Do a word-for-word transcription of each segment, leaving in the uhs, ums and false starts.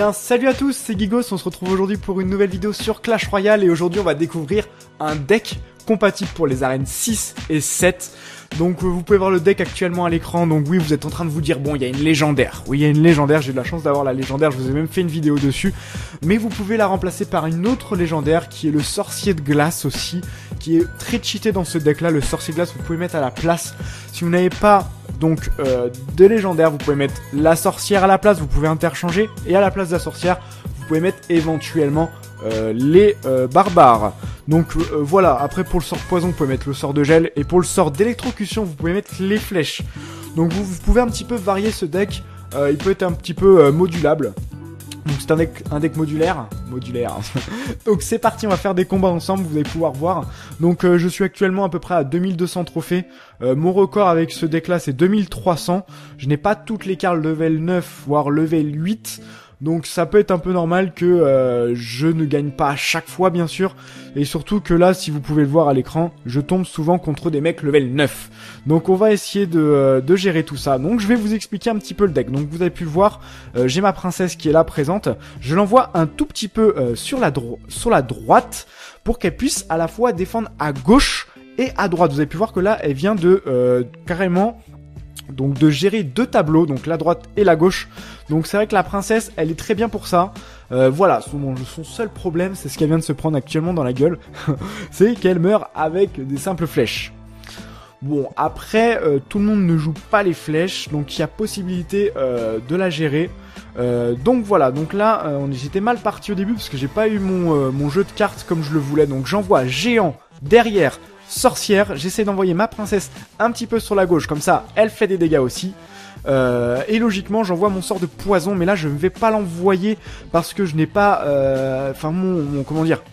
bien, salut à tous, c'est Gigos, on se retrouve aujourd'hui pour une nouvelle vidéo sur Clash Royale et aujourd'hui on va découvrir un deck compatible pour les arènes six et sept. Donc euh, vous pouvez voir le deck actuellement à l'écran, donc oui vous êtes en train de vous dire bon il y a une légendaire, oui il y a une légendaire, j'ai eu de la chance d'avoir la légendaire, je vous ai même fait une vidéo dessus, mais vous pouvez la remplacer par une autre légendaire qui est le sorcier de glace aussi, qui est très cheaté dans ce deck là. Le sorcier de glace vous pouvez mettre à la place, si vous n'avez pas donc euh, de légendaire vous pouvez mettre la sorcière à la place, vous pouvez interchanger, et à la place de la sorcière vous pouvez mettre éventuellement Euh, les euh, barbares. Donc euh, voilà, après pour le sort poison vous pouvez mettre le sort de gel, et pour le sort d'électrocution vous pouvez mettre les flèches. Donc vous, vous pouvez un petit peu varier ce deck, euh, il peut être un petit peu euh, modulable. Donc c'est un deck, un deck modulaire, modulaire. Donc c'est parti, on va faire des combats ensemble, vous allez pouvoir voir. Donc euh, je suis actuellement à peu près à deux mille deux cents trophées. Euh, mon record avec ce deck là c'est deux mille trois cents. Je n'ai pas toutes les cartes level neuf, voire level huit. Donc ça peut être un peu normal que euh, je ne gagne pas à chaque fois bien sûr. Et surtout que là, si vous pouvez le voir à l'écran, je tombe souvent contre des mecs level neuf. Donc on va essayer de, euh, de gérer tout ça. Donc je vais vous expliquer un petit peu le deck. Donc vous avez pu le voir, euh, j'ai ma princesse qui est là présente. Je l'envoie un tout petit peu euh, sur, la dro- sur la droite pour qu'elle puisse à la fois défendre à gauche et à droite. Vous avez pu voir que là, elle vient de euh, carrément... donc de gérer deux tableaux, donc la droite et la gauche. Donc c'est vrai que la princesse, elle est très bien pour ça. Euh, voilà, son, son seul problème, c'est ce qu'elle vient de se prendre actuellement dans la gueule. C'est qu'elle meurt avec des simples flèches. Bon, après, euh, tout le monde ne joue pas les flèches, donc il y a possibilité euh, de la gérer. Euh, donc voilà, donc là, euh, j'étais mal parti au début parce que j'ai pas eu mon, euh, mon jeu de cartes comme je le voulais. Donc j'envoie géant derrière, sorcière, j'essaie d'envoyer ma princesse un petit peu sur la gauche, comme ça elle fait des dégâts aussi. Euh, et logiquement j'envoie mon sort de poison, mais là je ne vais pas l'envoyer parce que je n'ai pas... Enfin euh, mon, mon... comment dire,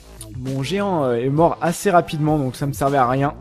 mon géant euh, est mort assez rapidement, donc ça me servait à rien.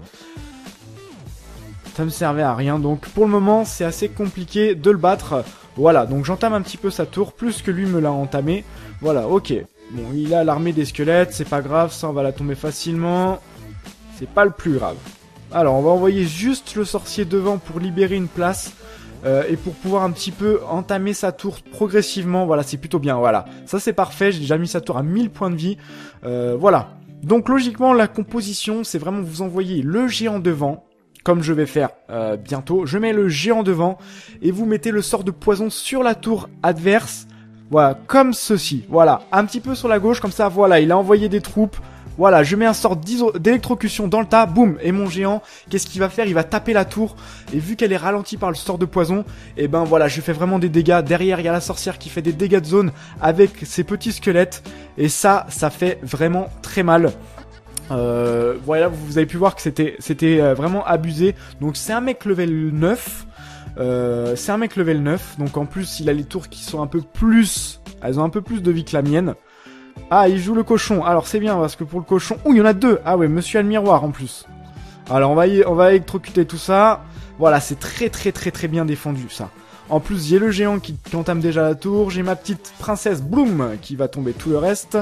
Ça me servait à rien, donc pour le moment c'est assez compliqué de le battre. Voilà, donc j'entame un petit peu sa tour, plus que lui me l'a entamé. Voilà, ok. Bon, il a l'armée des squelettes, c'est pas grave, ça on va la tomber facilement. C'est pas le plus grave. Alors, on va envoyer juste le sorcier devant pour libérer une place. Euh, et pour pouvoir un petit peu entamer sa tour progressivement. Voilà, c'est plutôt bien, voilà. Ça, c'est parfait. J'ai déjà mis sa tour à mille points de vie. Euh, voilà. Donc, logiquement, la composition, c'est vraiment vous envoyer le géant devant. Comme je vais faire euh, bientôt. Je mets le géant devant. Et vous mettez le sort de poison sur la tour adverse. Voilà, comme ceci. Voilà, un petit peu sur la gauche. Comme ça, voilà, il a envoyé des troupes. Voilà, je mets un sort d'électrocution dans le tas, boum, et mon géant, qu'est-ce qu'il va faire? Il va taper la tour, et vu qu'elle est ralentie par le sort de poison, et ben voilà, je fais vraiment des dégâts. Derrière, il y a la sorcière qui fait des dégâts de zone avec ses petits squelettes, et ça, ça fait vraiment très mal. Euh, voilà, vous avez pu voir que c'était c'était vraiment abusé. Donc c'est un mec level neuf, euh, c'est un mec level neuf, donc en plus, il a les tours qui sont un peu plus, elles ont un peu plus de vie que la mienne. Ah, il joue le cochon. Alors c'est bien parce que pour le cochon... Ouh, il y en a deux. Ah ouais, monsieur a le miroir en plus. Alors on va, y... on va électrocuter tout ça. Voilà, c'est très très très très bien défendu ça. En plus, j'ai le géant qui... qui entame déjà la tour. J'ai ma petite princesse Bloom qui va tomber tout le reste.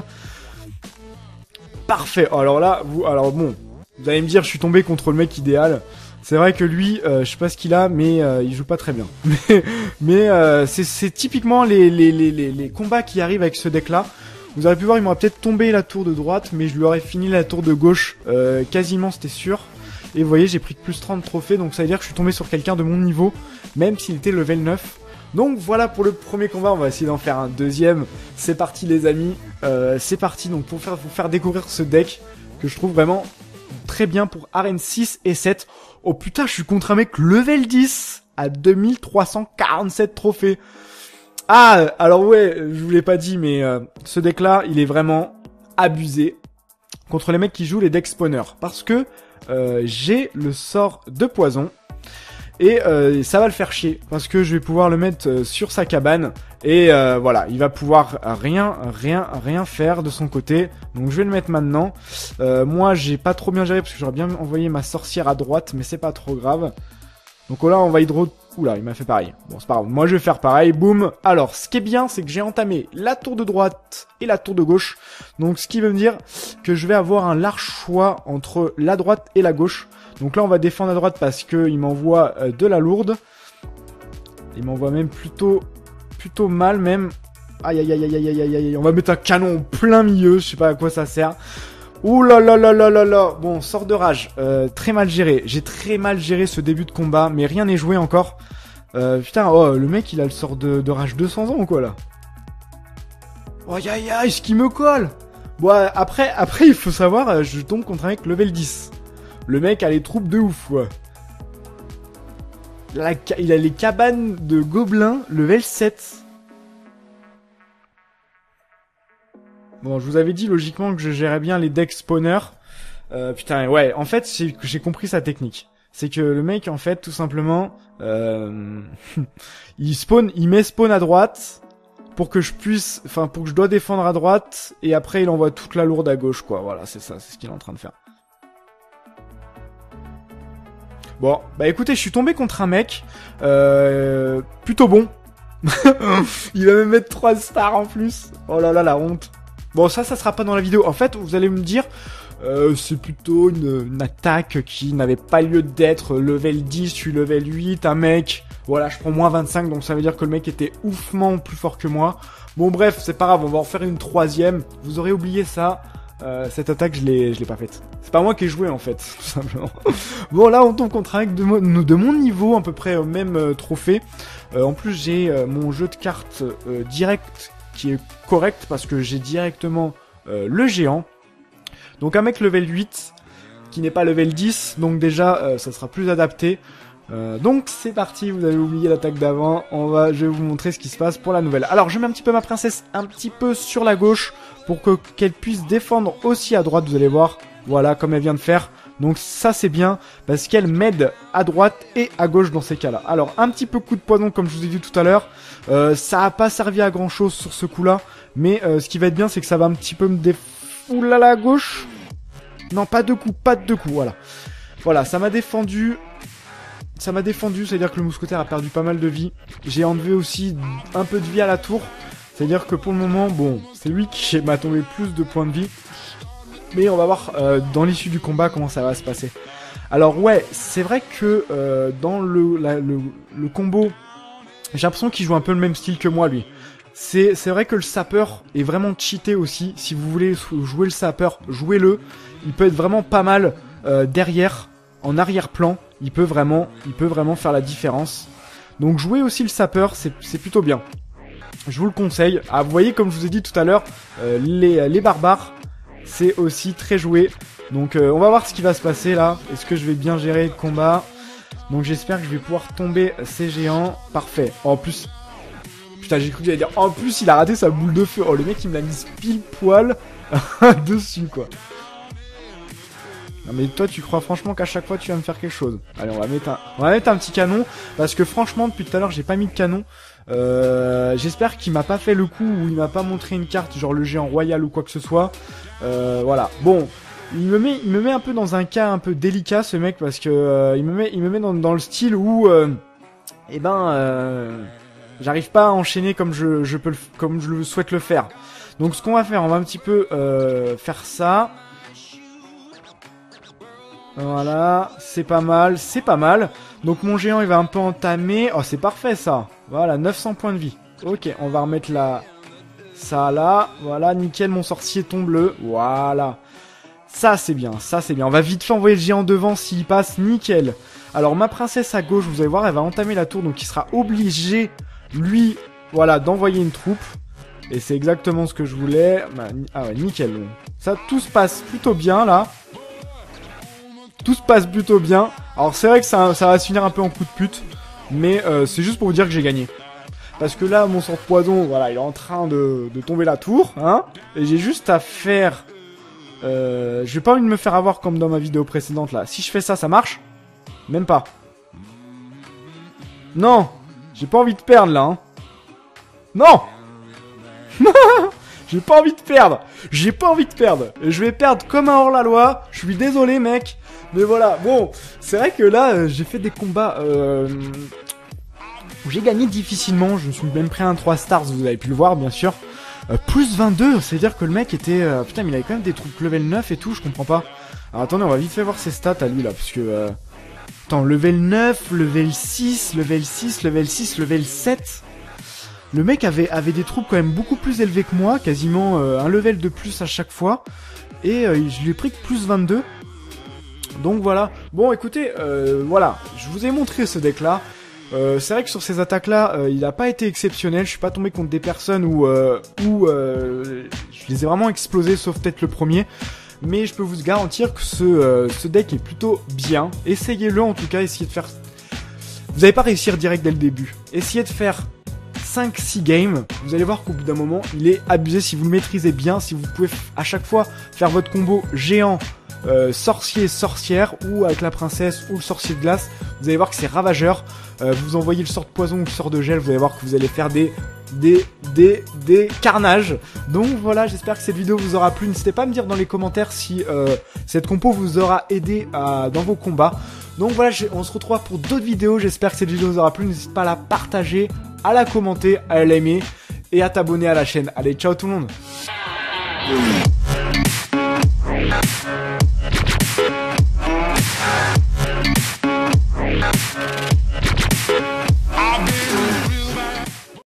Parfait. Alors là, vous... Alors bon, vous allez me dire, je suis tombé contre le mec idéal. C'est vrai que lui, euh, je sais pas ce qu'il a, mais euh, il joue pas très bien. mais mais euh, c'est typiquement les, les, les, les, les combats qui arrivent avec ce deck-là. Vous aurez pu voir, il m'aurait peut-être tombé la tour de droite, mais je lui aurais fini la tour de gauche, euh, quasiment, c'était sûr. Et vous voyez, j'ai pris plus trente trophées, donc ça veut dire que je suis tombé sur quelqu'un de mon niveau, même s'il était level neuf. Donc voilà pour le premier combat, on va essayer d'en faire un deuxième. C'est parti les amis, euh, c'est parti donc pour faire, vous faire découvrir ce deck, que je trouve vraiment très bien pour arène six et sept. Oh putain, je suis contre un mec level dix à deux mille trois cent quarante-sept trophées. Ah, alors ouais, je vous l'ai pas dit, mais euh, ce deck-là, il est vraiment abusé contre les mecs qui jouent les decks spawners. Parce que euh, j'ai le sort de poison et euh, ça va le faire chier. Parce que je vais pouvoir le mettre euh, sur sa cabane et euh, voilà, il va pouvoir rien, rien, rien faire de son côté. Donc je vais le mettre maintenant. Euh, moi, j'ai pas trop bien géré parce que j'aurais bien envoyé ma sorcière à droite, mais c'est pas trop grave. Donc là, on va hydro... Oula, il m'a fait pareil. Bon, c'est pas grave. Moi, je vais faire pareil. Boum. Alors, ce qui est bien, c'est que j'ai entamé la tour de droite et la tour de gauche. Donc, ce qui veut me dire que je vais avoir un large choix entre la droite et la gauche. Donc là, on va défendre à droite parce qu'il m'envoie euh, de la lourde. Il m'envoie même plutôt, plutôt mal même. Aïe, aïe, aïe, aïe, aïe, aïe, aïe, aïe. On va mettre un canon au plein milieu. Je sais pas à quoi ça sert. Ouh là là là là là là. Bon, sort de rage. Euh, très mal géré. J'ai très mal géré ce début de combat. Mais rien n'est joué encore. Euh, putain, oh, le mec, il a le sort de, de rage deux cents ans ou quoi, là? Oh, aïe, aïe, aïe, ce qui me colle. Bon, après, après, il faut savoir, je tombe contre un mec level dix. Le mec a les troupes de ouf, ouais. Il a, la, il a les cabanes de gobelins level sept. Bon, je vous avais dit logiquement que je gérais bien les decks spawners. Euh, putain, ouais, en fait, j'ai compris sa technique. C'est que le mec, en fait, tout simplement, euh, il spawn, il met spawn à droite pour que je puisse, enfin, pour que je dois défendre à droite, et après, il envoie toute la lourde à gauche, quoi. Voilà, c'est ça, c'est ce qu'il est en train de faire. Bon, bah écoutez, je suis tombé contre un mec, euh, plutôt bon. Il va me mettre trois stars en plus. Oh là là, la honte. Bon, ça, ça sera pas dans la vidéo. En fait, vous allez me dire, euh, c'est plutôt une, une attaque qui n'avait pas lieu d'être. Level dix, je suis level huit, un mec. Voilà, je prends moins vingt-cinq, donc ça veut dire que le mec était oufement plus fort que moi. Bon, bref, c'est pas grave, on va en faire une troisième. Vous aurez oublié ça. Euh, cette attaque, je l'ai, je l'ai pas faite. C'est pas moi qui ai joué, en fait, tout simplement. Bon, là, on tombe contre un mec de, mo de mon niveau, à peu près au même euh, trophée. Euh, en plus, j'ai euh, mon jeu de cartes euh, direct qui est correct parce que j'ai directement euh, le géant. Donc un mec level huit qui n'est pas level dix, donc déjà euh, ça sera plus adapté. Euh, donc c'est parti, vous avez oublié l'attaque d'avant, on va, je vais vous montrer ce qui se passe pour la nouvelle. Alors je mets un petit peu ma princesse un petit peu sur la gauche pour que qu'elle puisse défendre aussi à droite, vous allez voir, voilà comme elle vient de faire. Donc ça c'est bien parce qu'elle m'aide à droite et à gauche dans ces cas-là. Alors un petit peu coup de poison comme je vous ai dit tout à l'heure. Euh, ça a pas servi à grand chose sur ce coup-là. Mais euh, ce qui va être bien c'est que ça va un petit peu me déf... Oulala à gauche. Non pas deux coups, pas de deux coups, voilà. Voilà, ça m'a défendu. Ça m'a défendu, c'est-à-dire que le mousquetaire a perdu pas mal de vie. J'ai enlevé aussi un peu de vie à la tour. C'est-à-dire que pour le moment, bon, c'est lui qui m'a tombé plus de points de vie. Mais on va voir euh, dans l'issue du combat comment ça va se passer. Alors ouais, c'est vrai que euh, dans le, la, le, le combo, j'ai l'impression qu'il joue un peu le même style que moi lui. C'est c'est vrai que le sapeur est vraiment cheaté aussi. Si vous voulez jouer le sapeur, jouez-le. Il peut être vraiment pas mal euh, derrière, en arrière-plan. Il peut vraiment, il peut vraiment faire la différence. Donc jouez aussi le sapeur, c'est c'est plutôt bien. Je vous le conseille. Ah, vous voyez comme je vous ai dit tout à l'heure, euh, les les barbares. C'est aussi très joué. Donc euh, on va voir ce qui va se passer là. Est-ce que je vais bien gérer le combat? Donc j'espère que je vais pouvoir tomber ces géants. Parfait. En plus... Putain, j'ai cru que j'allais dire... En plus, il a raté sa boule de feu. Oh, le mec, il me l'a mis pile poil dessus, quoi. Non mais toi, tu crois franchement qu'à chaque fois, tu vas me faire quelque chose. Allez, on va mettre un, on va mettre un petit canon. Parce que franchement, depuis tout à l'heure, j'ai pas mis de canon. Euh, J'espère qu'il m'a pas fait le coup où il m'a pas montré une carte, genre le géant royal ou quoi que ce soit. Euh, voilà. Bon, il me met, il me met un peu dans un cas un peu délicat ce mec parce que euh, il me met, il me met dans, dans le style où, euh, eh ben, euh, j'arrive pas à enchaîner comme je, je peux, le, comme je le souhaite le faire. Donc ce qu'on va faire, on va un petit peu euh, faire ça. Voilà, c'est pas mal, c'est pas mal. Donc mon géant il va un peu entamer. Oh c'est parfait ça. Voilà, neuf cents points de vie. Ok, on va remettre la... ça là. Voilà, nickel, mon sorcier tombe bleu. Voilà. Ça c'est bien, ça c'est bien. On va vite fait envoyer le géant devant s'il passe, nickel. Alors ma princesse à gauche, vous allez voir, elle va entamer la tour. Donc il sera obligé, lui, voilà, d'envoyer une troupe. Et c'est exactement ce que je voulais. Bah, ah ouais, nickel. Ça, tout se passe plutôt bien là. Tout se passe plutôt bien. Alors c'est vrai que ça, ça va se finir un peu en coup de pute. Mais euh, c'est juste pour vous dire que j'ai gagné. Parce que là, mon sort poison, voilà, il est en train de, de tomber la tour. Hein, et j'ai juste à faire... Euh, j'ai pas envie de me faire avoir comme dans ma vidéo précédente là. Si je fais ça, ça marche? Même pas. Non. J'ai pas envie de perdre là. Hein. Non. J'ai pas envie de perdre. J'ai pas envie de perdre. Je vais perdre comme un hors-la-loi. Je suis désolé mec. Mais voilà, bon, c'est vrai que là, euh, j'ai fait des combats euh, où j'ai gagné difficilement. Je me suis même pris un trois stars, vous avez pu le voir, bien sûr. Euh, plus vingt-deux, c'est-à-dire que le mec était... Euh, putain, mais il avait quand même des troupes level neuf et tout, je comprends pas. Alors attendez, on va vite fait voir ses stats à lui, là, parce que... Euh... Attends, level neuf, level six, level six, level six, level sept... Le mec avait, avait des troupes quand même beaucoup plus élevées que moi, quasiment euh, un level de plus à chaque fois. Et euh, je lui ai pris que plus vingt-deux. Donc voilà. Bon écoutez, euh, voilà, je vous ai montré ce deck là. Euh, c'est vrai que sur ces attaques là, euh, il n'a pas été exceptionnel. Je suis pas tombé contre des personnes où, euh, où euh, je les ai vraiment explosés, sauf peut-être le premier. Mais je peux vous garantir que ce, euh, ce deck est plutôt bien. Essayez-le en tout cas, essayez de faire... Vous n'allez pas réussir direct dès le début. Essayez de faire cinq six games, vous allez voir qu'au bout d'un moment, il est abusé si vous le maîtrisez bien, si vous pouvez à chaque fois faire votre combo géant, euh, sorcier, sorcière, ou avec la princesse, ou le sorcier de glace, vous allez voir que c'est ravageur. Euh, vous envoyez le sort de poison ou le sort de gel, vous allez voir que vous allez faire des... Des, des, des carnages. Donc voilà, j'espère que cette vidéo vous aura plu. N'hésitez pas à me dire dans les commentaires si euh, cette compo vous aura aidé à, dans vos combats. Donc voilà, on se retrouve pour d'autres vidéos. J'espère que cette vidéo vous aura plu. N'hésitez pas à la partager, à la commenter, à l'aimer et à t'abonner à la chaîne. Allez, ciao tout le monde.